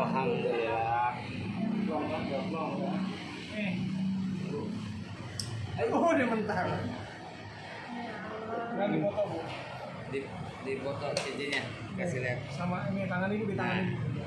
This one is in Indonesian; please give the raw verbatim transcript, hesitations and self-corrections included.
Alhamdulillah. Oh, dia mentah. Nah, di foto, Bu. Di di foto cincinnya kasih lihat. Sama ini tangan ini di tangan ini.